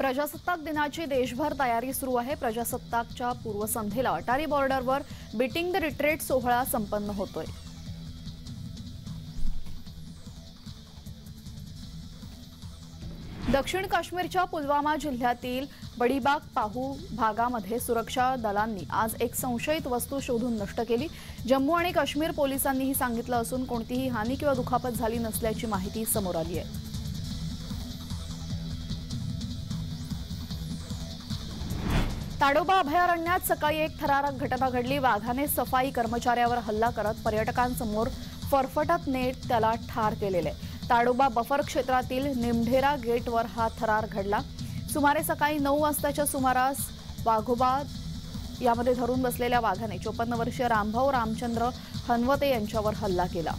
प्रजासत्ताक दिनाची देशभर तयारी सुरू आहे। प्रजासत्ताकच्या पूर्वसंध्येला अटारी बॉर्डरवर बीटिंग द रिट्रीट सोहळा संपन्न होतोय। दक्षिण काश्मीरच्या पुलवामा जिल्ह्यातील बडीबाग पाहू भागामध्ये सुरक्षा दलांनी आज एक संशयित वस्तू शोधून नष्ट केली। जम्मू आणि काश्मीर पोलिसांनीही सांगितलं असून कोणतीही हानी किंवा दुखापत झाली नसल्याची माहिती समोर आली आहे। ताडोबा अभयारण्यात सकाळी एक थरारक घटना घडली। वाघाने सफाई कर्मचाऱ्यावर हल्ला करत पर्यटकांसमोर फरफटत नेट त्याला ठार केलेले। ताडोबा बफर क्षेत्रातील निमढेरा गेटवर हा थरार घडला। सुमारे सकाळी 9 वाजताच्या सुमारास वाघोबा यामध्ये धरून बसलेल्या वाघाने 54 वर्षीय रामभाऊ रामचंद्र हनवते यांच्यावर हल्ला केला।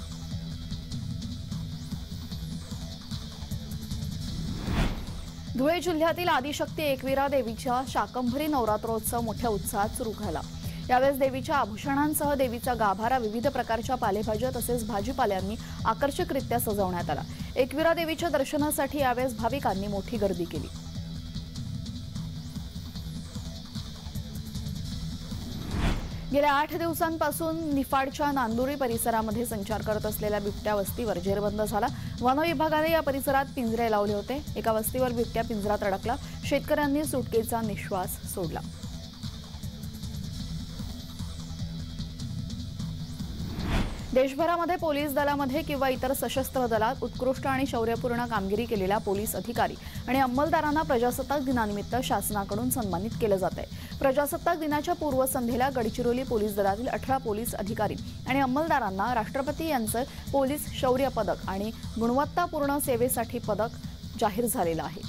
धुळे जिल्ह्यातील आदिशक्ती एकविरा देवीच्या शाकंभरी नवरात्रोत्सव मोठ्या उत्साहात सुरू झाला। यावेळेस देवीच्या आभूषणांसह देवीचा गाभारा विविध प्रकारच्या पालेभाज्या तसेच भाजीपाल्यांनी आकर्षकरित्या सजवण्यात आला। एकविरा देवीच्या दर्शनासाठी यावेळेस भाविकांनी मोठी गर्दी केली। गेल्या 8 दिवसांपासून निफाडच्या नांदुरी परिसरामध्ये संचार करत असलेल्या बिबट्या वस्तीवर जेरबंद झाला। वन विभागाने या परिसरात पिंजरे लावले होते। एका वस्तीवर बिबट्या पिंजरात अडकला। शेतकऱ्यांनी सुटकेचा निश्वास सोडला। देशभरामध्ये पोलीस दलामध्ये किंवा इतर सशस्त्र दलात उत्कृष्ट आणि शौर्यपूर्ण कामगिरी केलेल्या पोलीस अधिकारी आणि अंमलदारांना प्रजासत्ताक दिनानिमित्त शासनाकडून सन्मानित केले जाते। प्रजासत्ताक दिनाच्या पूर्वसंध्येला गडचिरोली पोलीस दलातील 18 पोलीस अधिकारी आणि अंमलदारांना राष्ट्रपती यांचे पोलीस शौर्य पदक आणि गुणवत्तापूर्ण सेवेसाठी पदक जाहीर झालेलं आहे।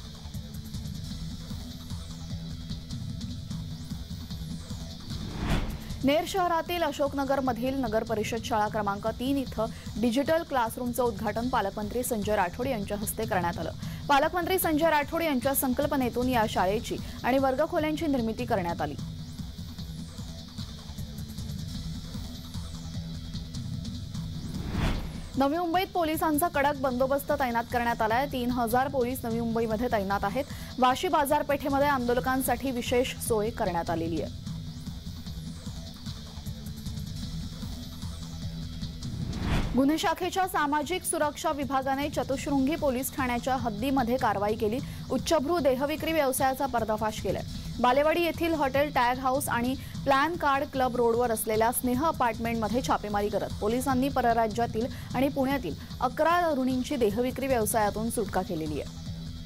नेर शहरातील अशोकनगरमधील नगर परिषद शाळा क्रमांक 3 इथं डिजिटल क्लासरूमचं उद्घाटन पालकमंत्री संजय राठोड यांच्या हस्ते करण्यात आलं। पालकमंत्री संजय राठोड यांच्या संकल्पनेतून या शाळेची आणि वर्गखोल्यांची निर्मिती करण्यात आली। नवी मुंबईत पोलिसांचा कडक बंदोबस्त तैनात करण्यात आलाय। 3000 पोलीस नवी मुंबईमध्ये तैनात आहेत। वाशी बाजारपेठेमध्ये आंदोलकांसाठी विशेष सोय करण्यात आलेली आहे। गुन्हे शाखेच्या सामाजिक सुरक्षा विभागाने चतुशृंगी पोलीस ठाण्याच्या हद्दीमध्ये कारवाई केली। उच्चभ्रू देहविक्री व्यवसायाचा पर्दाफाश केलाय। बालेवाडी येथील हॉटेल टॅग हाऊस आणि प्लॅन कार्ड क्लब रोडवर असलेल्या स्नेह अपार्टमेंटमध्ये छापेमारी करत पोलिसांनी परराज्यातील आणि पुण्यातील 11 तरुणींची देहविक्री व्यवसायातून सुटका केलेली आहे।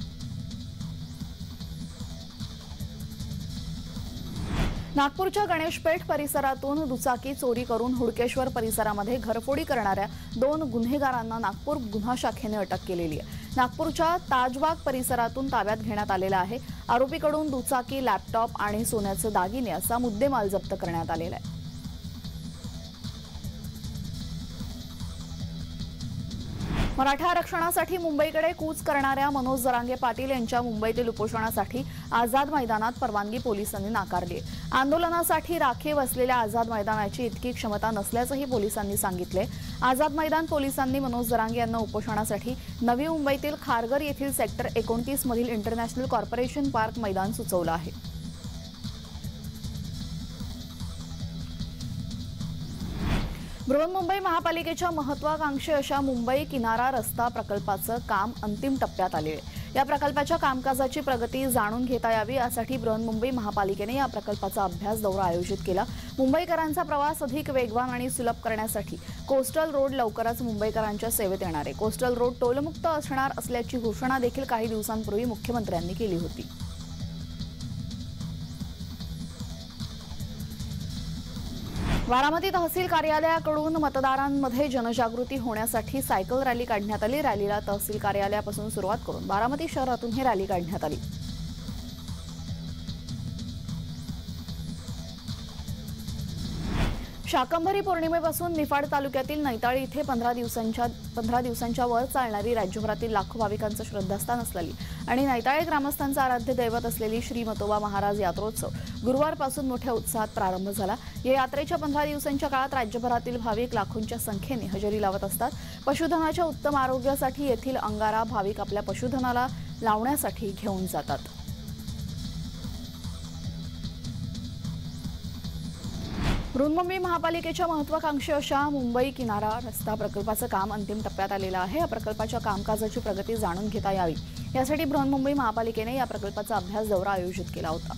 नागपूरच्या गणेशपेठ परिसरातून दुचाकी चोरी करून हुडकेश्वर परिसरामध्ये घरफोडी करणाऱ्या 2 गुन्हेगारांना नागपूर गुन्हा शाखेने अटक केलेली आहे। नागपूरच्या ताजबाग परिसरातून ताब्यात घेण्यात आलेला आहे। आरोपीकडून दुचाकी, लॅपटॉप आणि सोन्याचे दागिने असा मुद्देमाल जप्त करण्यात आलेला आहे। मराठा आरक्षणासाठी मुंबईकडे कूच करणाऱ्या मनोज जरांगे पाटील यांच्या मुंबईतील उपोषणासाठी आझाद मैदानात परवानगी पोलिसांनी नाकारली। आंदोलनासाठी राखीव असलेल्या आझाद मैदानाची इतकी क्षमता नसल्याचंही पोलिसांनी सांगितले। आझाद मैदान पोलिसांनी मनोज जरांगे यांना उपोषणासाठी नवी मुंबईतील खारघर येथील सेक्टर 29 मधील इंटरनॅशनल कॉर्पोरेशन पार्क मैदान सुचवलं आहे। बृहन्मुंबई महापालिकेच्या महत्वाकांक्षी अशा मुंबई किनारा रस्ता प्रकल्पाचं काम अंतिम टप्प्यात आले आहे। या प्रकल्पाच्या कामकाजाची प्रगती जाणून घेता यावी यासाठी बृहन्मुंबई महापालिकेने या प्रकल्पाचा अभ्यास दौरा आयोजित केला। मुंबईकरांचा प्रवास अधिक वेगवान आणि सुलभ करण्यासाठी कोस्टल रोड लवकरच मुंबईकरांच्या सेवेत येणार आहे। कोस्टल रोड टोलमुक्त असणार असल्याची घोषणा देखील काही दिवसांपूर्वी मुख्यमंत्र्यांनी केली होती। बारामती तहसील कार्यालयाकडून मतदारांमध्ये जनजागृती होण्यासाठी सायकल रॅली काढण्यात आली। रॅलीला तहसील कार्यालयापासून सुरुवात करून बारामती शहरातून ही रॅली काढण्यात आली। शाकंभरी पौर्णिमेपासून निफाड तालुक्यातील नैताळी इथे 15 दिवसांच्या वर चालणारी राज्यभरातील लाखो भाविकांचं श्रद्धास्थान असलेली आणि नैताळी ग्रामस्थांचं आराध्य दैवत असलेली श्री मतोबा महाराज यात्रोत्सव गुरुवारपासून मोठ्या उत्साहात प्रारंभ झाला। या यात्रेच्या 15 दिवसांच्या काळात राज्यभरातील भाविक लाखोंच्या संख्येने हजेरी लावत असतात। पशुधनाच्या उत्तम आरोग्यासाठी येथील अंगारा भाविक आपल्या पशुधनाला लावण्यासाठी घेऊन जातात। बृहन्मुंबई महापालिकेच्या महत्त्वाकांक्षी अशा मुंबई किनारा रस्ता प्रकल्पाचं काम अंतिम टप्प्यात आलेलं आहे। या प्रकल्पाच्या कामकाजाची प्रगती जाणून घेता यावी यासाठी बृहन्मुंबई महापालिकेने या प्रकल्पाचा अभ्यास दौरा आयोजित केला होता।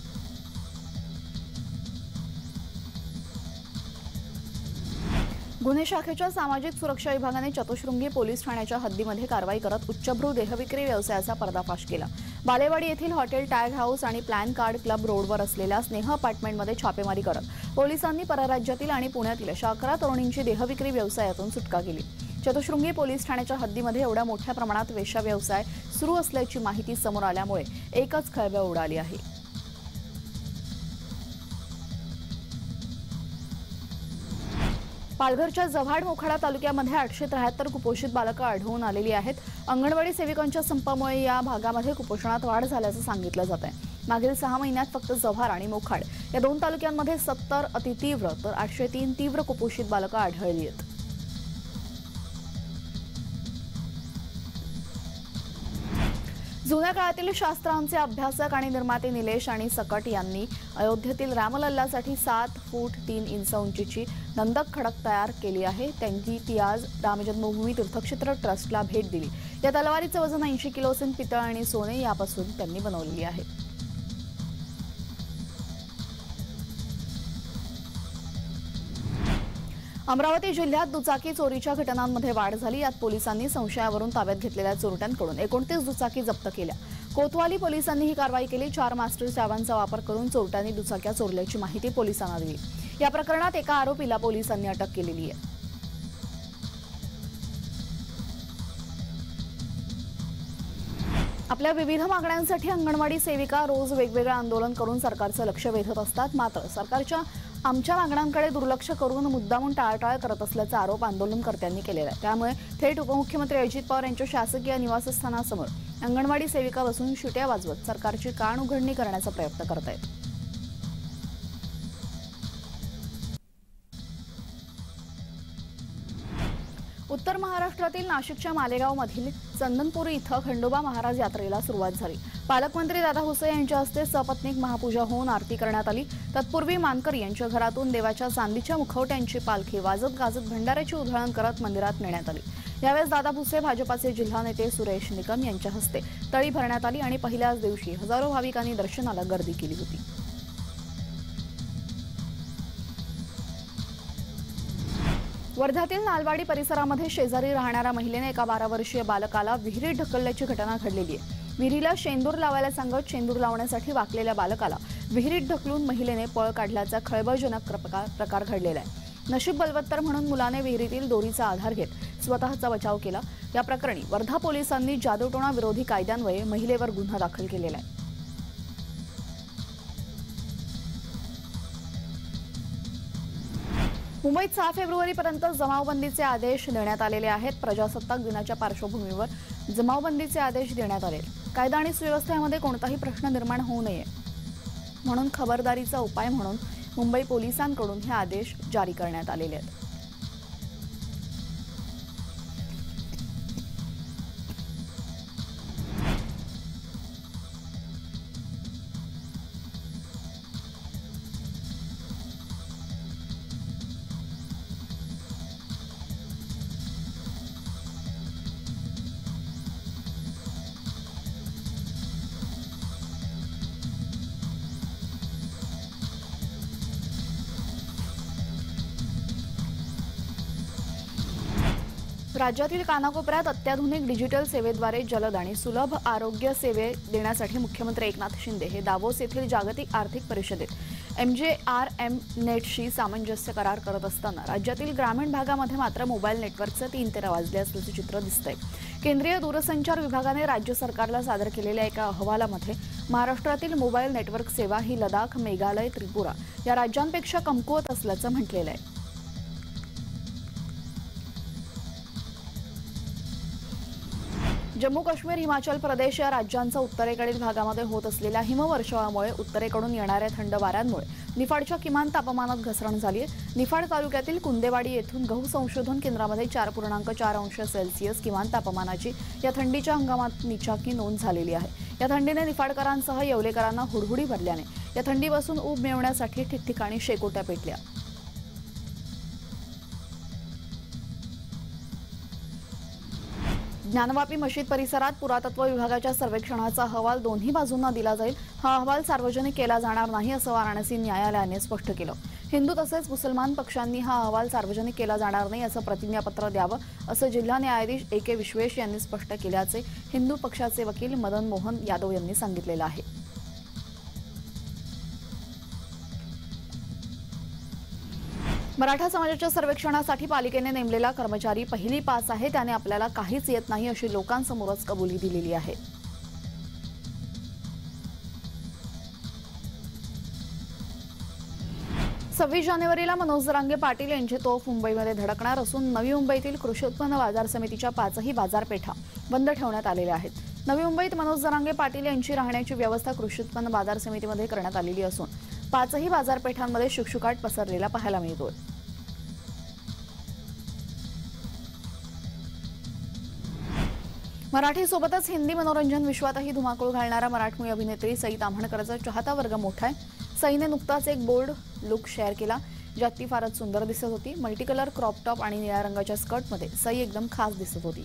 गुन्हे शाखेच्या सामाजिक सुरक्षा विभागाने चतुश्रृंगी पोलीस ठाण्याच्या हद्दीमध्ये कारवाई करत उच्चभ्रू देहविक्री व्यवसायाचा पर्दाफाश केला। बालेवाडी येथील हॉटेल टॅग हाऊस आणि प्लॅन कार्ड क्लब रोडवर असलेल्या स्नेह अपार्टमेंटमध्ये छापेमारी करत पोलिसांनी परराज्यातील आणि पुण्यातील अशा 11 तरुणींची देहविक्री व्यवसायातून सुटका केली। चतुश्रृंगी पोलीस ठाण्याच्या हद्दीमध्ये एवढ्या मोठ्या प्रमाणात वेश्या व्यवसाय सुरू असल्याची माहिती समोर आल्यामुळे एकच खळबळ उडाली आहे। पालघरच्या जव्हाड मोखाडा तालुक्यामध्ये 873 कुपोषित बालकं आढळून आलेली आहेत। अंगणवाडी सेविकांच्या संपामुळे या भागामध्ये कुपोषणात वाढ झाल्याचं सांगितलं जात आहे। मागील 6 महिन्यात फक्त जव्हार आणि मोखाड या 2 तालुक्यांमध्ये 70 अतितीव्र तर 803 तीव्र कुपोषित बालकं आढळली आहेत। जुन्या काळातील शास्त्रांचे अभ्यासक आणि निर्माते निलेश आणि सकट यांनी अयोध्येतील रामलल्लासाठी 7 फूट 3 इंच उंचीची नंदक खडक तयार केली आहे। त्यांची ती आज रामजन्मभूमी तीर्थक्षेत्र ट्रस्टला भेट दिली। या तलवारीचं वजन 80 किलो असून पितळ आणि सोने यापासून त्यांनी बनवलेली आहे। अमरावती जिल्ह्यात दुचाकी चोरीच्या घटनांमध्ये वाढ झाली। यात पोलिसांनी संशयावरून ताब्यात घेतलेल्या चोरट्यांकडून 29 दुचाकी जप्त केल्या। कोतवाली पोलिसांनी ही कारवाई केली। 4 मास्टर चाव्यांचा वापर करून चोरट्यांनी दुचाक्या चोरल्याची माहिती पोलिसांना दिली। या प्रकरणात एका आरोपीला पोलिसांनी अटक केलेली आहे। आपल्या विविध मागण्यांसाठी अंगणवाडी सेविका रोज वेगवेगळे आंदोलन करून सरकारचं लक्ष वेधत असतात। मात्र सरकारच्या आमच्या मागण्यांकडे दुर्लक्ष करून मुद्दामून टाळाटाळ करत असल्याचा आरोप आंदोलनकर्त्यांनी केलेला आहे। त्यामुळे थेट उपमुख्यमंत्री अजित पवार यांच्या शासकीय निवासस्थानासमोर अंगणवाडी सेविका बसून शिट्या वाजवत सरकारची कान उघडणी करण्याचा प्रयत्न करत आहेत। उत्तर महाराष्ट्रातील नाशिकच्या मालेगावमधील चंदनपुरी इथं खंडोबा महाराज यात्रेला सुरुवात झाली। पालकमंत्री दादा भुसे यांच्या हस्ते सपत्नीक महापूजा होऊन आरती करण्यात आली। तत्पूर्वी मानकर यांच्या घरातून देवाच्या चांदीच्या मुखवट्यांची पालखी वाजत गाजत भंडाऱ्याची उधळण करत मंदिरात नेण्यात आली। यावेळेस दादा भुसे भाजपाचे जिल्हा नेते सुरेश निकम यांच्या हस्ते तळी भरण्यात आली आणि पहिल्याच दिवशी हजारो भाविकांनी दर्शनाला गर्दी केली होती। वर्ध्यातील नालवाडी परिसरामध्ये शेजारी राहणाऱ्या महिलेने एका 12 वर्षीय बालकाला विहिरीत ढकलल्याची घटना घडलेली आहे। विहिरीला शेंदूर लावायला सांगत शेंदूर लावण्यासाठी वाकलेल्या बालकाला विहिरीत ढकलून महिलेने पळ काढल्याचा खळबळजनक प्रकार घडलेला आहे। नशीब बलवत्तर म्हणून मुलाने विहिरीतील दोरीचा आधार घेत स्वतःचा बचाव केला। या प्रकरणी वर्धा पोलिसांनी जादूटोणा विरोधी कायद्यान्वये महिलेवर गुन्हा दाखल केलेला आहे। मुंबईत 6 फेब्रुवारीपर्यंत जमावबंदीचे आदेश देण्यात आलेले आहेत। प्रजासत्ताक दिनाच्या पार्श्वभूमीवर जमावबंदीचे आदेश देण्यात आले। कायदा आणि सुव्यवस्थेमध्ये कोणताही प्रश्न निर्माण होऊ नये म्हणून खबरदारीचा उपाय म्हणून मुंबई पोलिसांकडून हे आदेश जारी करण्यात आलेले आहेत। राज्यातील कानाकोपऱ्यात अत्याधुनिक डिजिटल सेवेद्वारे जलद आणि सुलभ आरोग्य सेवे देण्यासाठी मुख्यमंत्री एकनाथ शिंदे हे दावोस येथील जागतिक आर्थिक परिषदेत MJRM नेटशी सामंजस्य करार करत असताना राज्यातील ग्रामीण भागामध्ये मात्र मोबाईल नेटवर्कचे 3 तेरा वाजले असल्याचे चित्र दिसतंय। केंद्रीय दूरसंचार विभागाने राज्य सरकारला सादर केलेल्या एका अहवालामध्ये महाराष्ट्रातील मोबाईल नेटवर्क सेवा ही लडाख, मेघालय, त्रिपुरा या राज्यांपेक्षा कमकुवत असल्याचं म्हटलेलं आहे। जम्मू काश्मीर, हिमाचल प्रदेश या राज्यांचा उत्तरेकडील भागामध्ये होत असलेल्या हिमवर्षावामुळे उत्तरेकडून येणाऱ्या थंड वाऱ्यांमुळे निफाडच्या किमान तापमानात घसरण झाली आहे। निफाड तालुक्यातील कुंदेवाडी येथून गहू संशोधन केंद्रामध्ये 4.4 अंश सेल्सिअस किमान तापमानाची या थंडीच्या हंगामात निचाकी नोंद झालेली आहे। या थंडीने निफाडकरांसह येवलेकरांना हुडहुडी भरल्याने या थंडीपासून ऊब मिळवण्यासाठी ठिकठिकाणी शेकोट्या पेटल्या। ज्ञानवापी मशीद परिसरात पुरातत्व विभागाच्या सर्वेक्षणाचा अहवाल दोन्ही बाजूंना दिला जाईल. हा अहवाल सार्वजनिक केला जाणार नाही असं वाराणसी न्यायालयाने स्पष्ट केलं. हिंदू तसेच मुसलमान पक्षांनी हा अहवाल सार्वजनिक केला जाणार नाही असं प्रतिज्ञापत्र द्यावं असं जिल्हा न्यायाधीश A.K. विश्वेश यांनी स्पष्ट केल्याचे हिंदू पक्षाचे वकील मदन मोहन यादव यांनी सांगितलेलं आहे. मराठा समाजाच्या सर्वेक्षणासाठी पालिकेने नेमलेला कर्मचारी पहिली पास आहे. त्याने आपल्याला काहीच येत नाही अशी लोकांसमोरच कबुली दिलेली आहे. सव्वीस जानेवारीला मनोज जरांगे पाटील यांची तोफ मुंबईमध्ये धडकणार असून नवी मुंबईतील कृषी उत्पन्न बाजार समितीच्या 5ही बाजारपेठा बंद ठेवण्यात आलेल्या आहेत. नवी मुंबईत मनोज जरांगे पाटील यांची राहण्याची व्यवस्था कृषी उत्पन्न बाजार समितीमध्ये करण्यात आलेली असून 5ही बाजारपेठांमध्ये शुकशुकाट पसरलेला पाहायला मिळतोय. मराठीसोबतच हिंदी मनोरंजन विश्वातही धुमाकूळ घालणारा मराठमोळी अभिनेत्री सई ताम्हणकरचा चाहता वर्ग मोठा आहे. सईने नुकताच एक बोल्ड लुक शेअर केला, ज्यात ती फारच सुंदर दिसत होती. मल्टीकलर क्रॉप टॉप आणि निळ्या रंगाच्या स्कर्टमध्ये सई एकदम खास दिसत होती.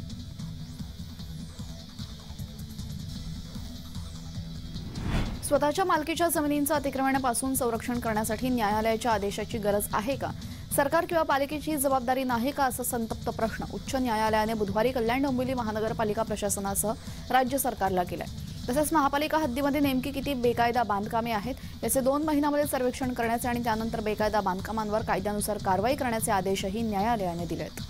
स्वतःच्या मालकीच्या जमिनींचं अतिक्रमणापासून संरक्षण करण्यासाठी न्यायालयाच्या आदेशाची गरज आहे का? सरकार किंवा पालिकेची जबाबदारी नाही का, असा संतप्त प्रश्न उच्च न्यायालयाने बुधवारी कल्याण डोंबिवली महानगरपालिका प्रशासनासह राज्य सरकारला केलाय. तसेच महापालिका हद्दीमध्ये नेमकी किती बेकायदा बांधकामे आहेत याचे 2 महिन्यांमध्ये सर्वेक्षण करण्याचे आणि त्यानंतर बेकायदा बांधकामांवर कायद्यानुसार कारवाई करण्याचे आदेशही न्यायालयाने दिलेत.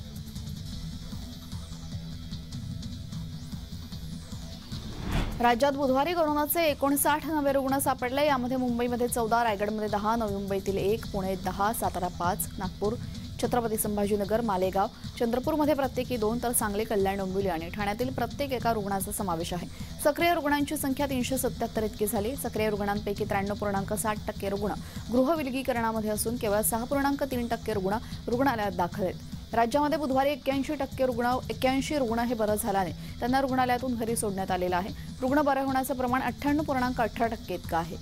राज्यात बुधवारी कोरोनाचे 59 नवे रुग्ण सापडले. यामध्ये मुंबईमध्ये 14, रायगडमध्ये 10, नवी मुंबईतील 1, पुणे 10, सातारा 5, नागपूर, छत्रपती संभाजीनगर, मालेगाव, चंद्रपूरमध्ये प्रत्येकी 2 तर सांगली, कल्याण डोंबिवली आणि ठाण्यातील प्रत्येक एका रुग्णाचा समावेश आहे. सक्रिय रुग्णांची संख्या 377 इतकी झाली. सक्रिय रुग्णांपैकी 93.7% रुग्ण गृहविलगीकरणामध्ये असून केवळ 6.3% रुग्ण रुग्णालयात दाखल आहेत. राज्यामध्ये बुधवारी 81 रुग्ण हे बरं झाल्याने त्यांना रुग्णालयातून घरी सोडण्यात आलेलं आहे. रुग्ण बरे होण्याचं प्रमाण 98.18% इतकं आहे.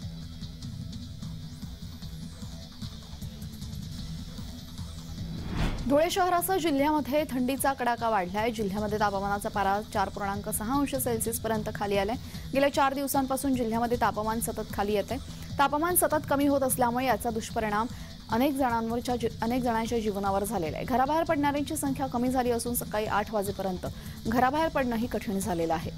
धुळे शहरासह जिल्ह्यामध्ये थंडीचा कडाका वाढलाय. जिल्ह्यामध्ये तापमानाचा पारा 4.6 अंश सेल्सिअस पर्यंत खाली आलाय. गेल्या 4 दिवसांपासून जिल्ह्यामध्ये तापमान सतत खाली येते. तापमान सतत कमी होत असल्यामुळे याचा दुष्परिणाम अनेक जणांच्या जीवनावर झालेला आहे. घराबाहेर पडणाऱ्यांची संख्या कमी झाली असून सकाळी 8 वाजेपर्यंत घराबाहेर पडणंही कठीण झालेलं आहे.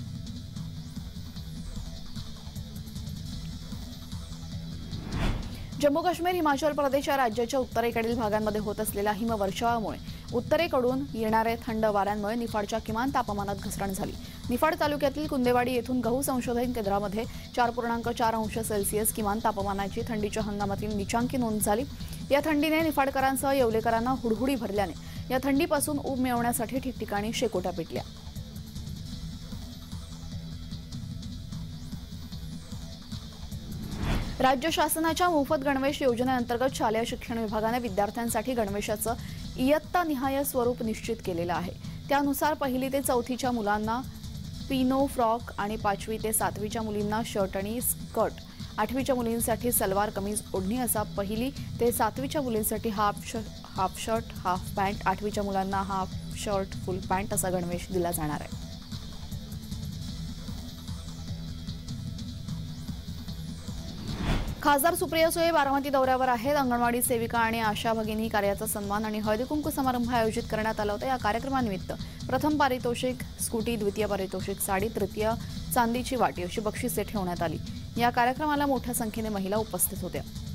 जम्मू काश्मीर, हिमाचल प्रदेश या राज्याच्या उत्तरेकडील भागांमध्ये होत असलेल्या हिमवर्षावामुळे उत्तरेकडून येणाऱ्या थंड वाऱ्यांमुळे निफाडच्या किमान तापमानात घसरण झाली. निफाड तालुक्यातील कुंदेवाडी येथून गहू संशोधन केंद्रामध्ये 4.4 अंश सेल्सिअस किमान तापमानाची थंडीच्या हंगामातील नीचांकी नोंद झाली. या थंडीने निफाडकरांसह येवलेकरांना हुडहुडी भरल्याने या थंडीपासून ऊब मिळवण्यासाठी ठिकठिकाणी शेकोट्या पेटल्या. राज्य शासनाच्या मोफत गणवेश योजनेअंतर्गत शालेय शिक्षण विभागाने विद्यार्थ्यांसाठी गणवेशाचं इयत्तानिहाय स्वरूप निश्चित केलेलं आहे. त्यानुसार 1ली ते 4थीच्या मुलांना पिनो फ्रॉक आणि 5वी ते 7वीच्या मुलींना शर्ट आणि स्कर्ट, 8वीच्या मुलींसाठी सलवार कमीज ओढणी असा 1ली ते 7वीच्या मुलींसाठी हाफ शर्ट हाफ पॅन्ट, 8वीच्या मुलांना हाफ शर्ट फुल पॅन्ट असा गणवेश दिला जाणार आहे. खासदार सुप्रिया सुळे बारामती दौऱ्यावर आहेत. अंगणवाडी सेविका आणि आशा भगिनी कार्याचा सन्मान आणि हळदी कुंकू समारंभ आयोजित करण्यात आला होता. या कार्यक्रमानिमित्त प्रथम पारितोषिक स्कूटी, द्वितीय पारितोषिक साडी, तृतीय चांदीची वाटी अशी बक्षिसे ठेवण्यात आली. या कार्यक्रमाला मोठ्या संख्येने महिला उपस्थित होत्या.